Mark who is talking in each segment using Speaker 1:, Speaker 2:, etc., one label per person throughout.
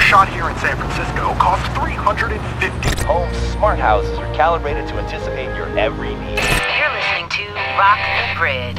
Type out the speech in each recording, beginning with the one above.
Speaker 1: shot here in San Francisco costs $350.
Speaker 2: Homes' smart houses are calibrated to anticipate your every need.
Speaker 3: You're listening to Rock the Grid.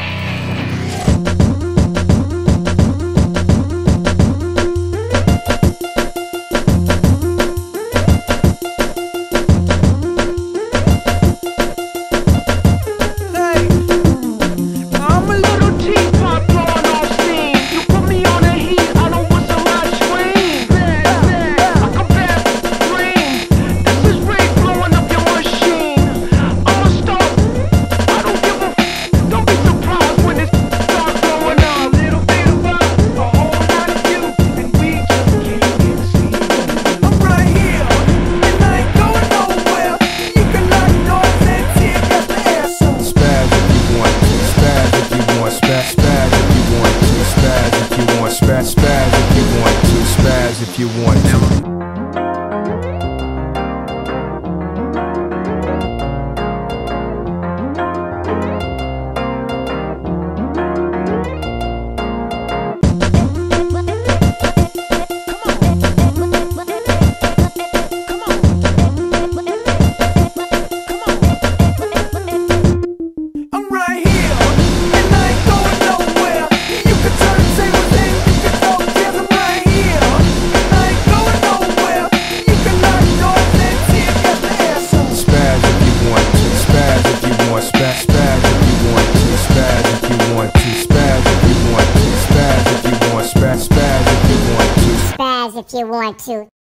Speaker 4: If you want to.
Speaker 5: If you want to.